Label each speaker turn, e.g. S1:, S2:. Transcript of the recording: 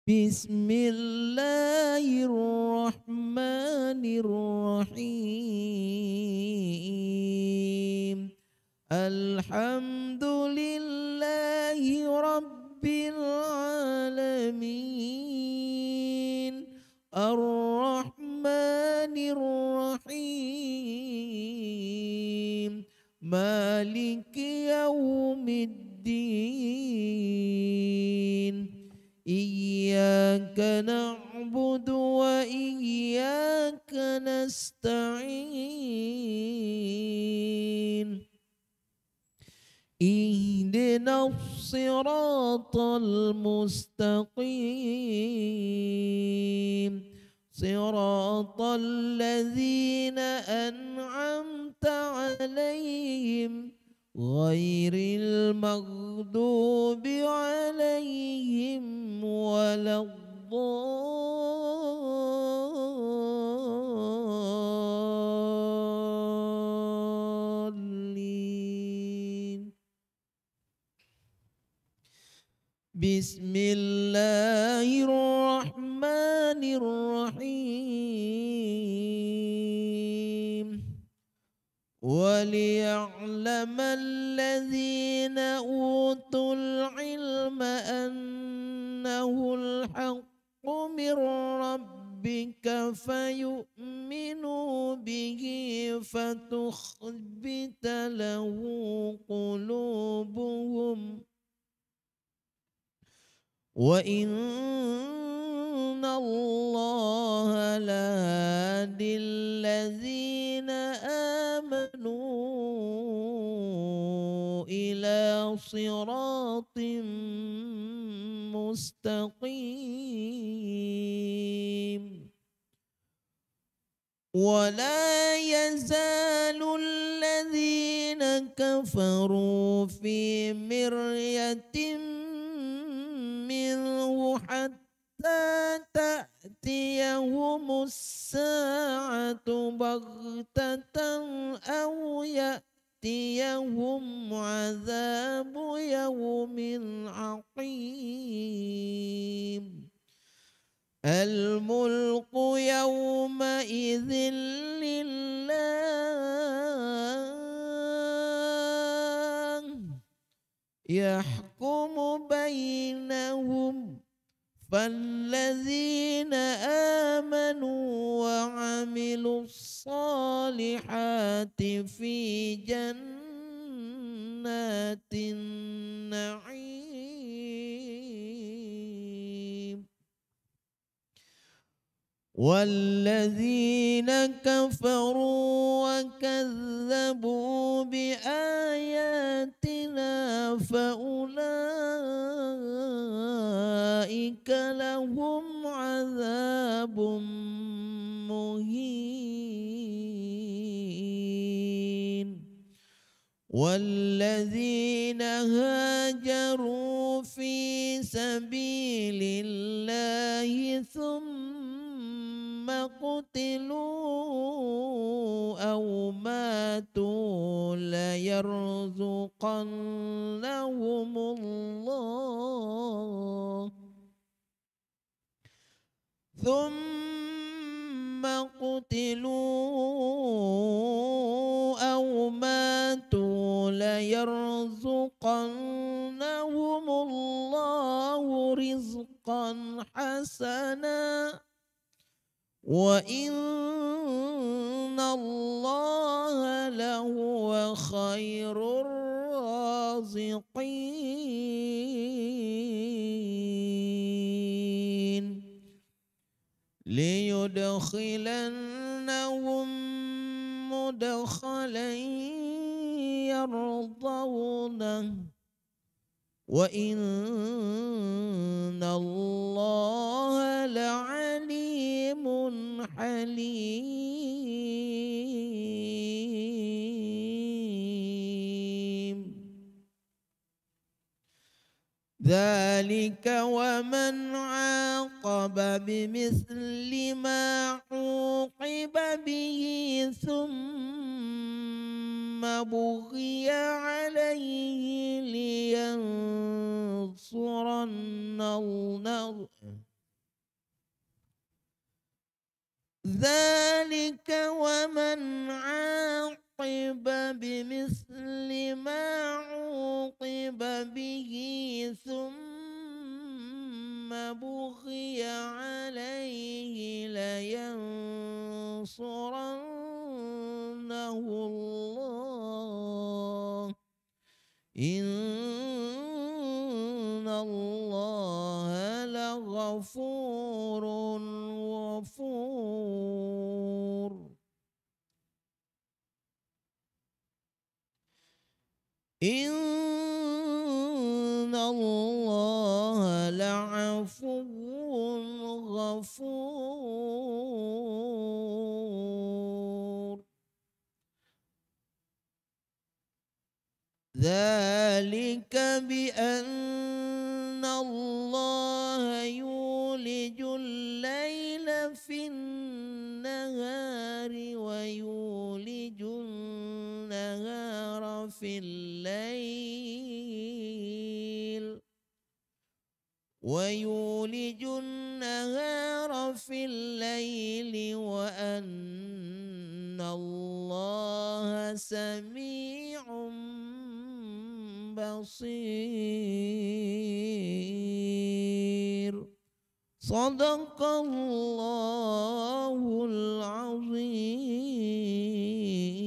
S1: بسم الله الرحمن الرحيم. الحمد لله رب العالمين، الرحمن الرحيم، مالك يوم الدين. إياك نعبد وإياك نستعين. اهدنا الصراط المستقيم، صراط الذين أنعمت عليهم غير المغضوب عليهم ولا الضالين. بسم الله الرحمن الرحيم. وليعلم الذين أوتوا العلم أنه الحق من ربك فيؤمنوا به فتخبت له قلوبهم، وإن الله لهادي الذين آمنوا إلى صراط مستقيم. ولا يزال الذين كفروا في مرية منه حتى تأتيهم الساعة بغتة أو يأتيهم عذاب يوم عقيم. الملك يومئذ لله يحكم بينهم، فالذين آمنوا وعملوا الصالحات في جنات النعيم، والذين كفروا وكذبوا بآياتنا فأولئك لهم عذاب مهين. والذين هاجروا في سبيل الله ثم قتلوا أو ماتوا ليرزقنهم الله، ثم قتلوا أو ماتوا ليرزقنهم الله رزقا حسنا، وإن الله لهو خير الرازقين. ليدخلنهم مدخلا يرضونه، وإن الله لعليم حليم. ذلك ومن عاقب بمثل ما عوقب به ثم بغي عليه لينصرن الله ذلك ومن عاقب بمثل ما عوقب به ثم بغي عليه لينصرنه الله إن الله لغفور غفور إن الله لعفو غفور ذلك بأن الله يولج الليل في النهار ويولج النهار في الليل وأن الله سميع بصير صدق الله العظيم.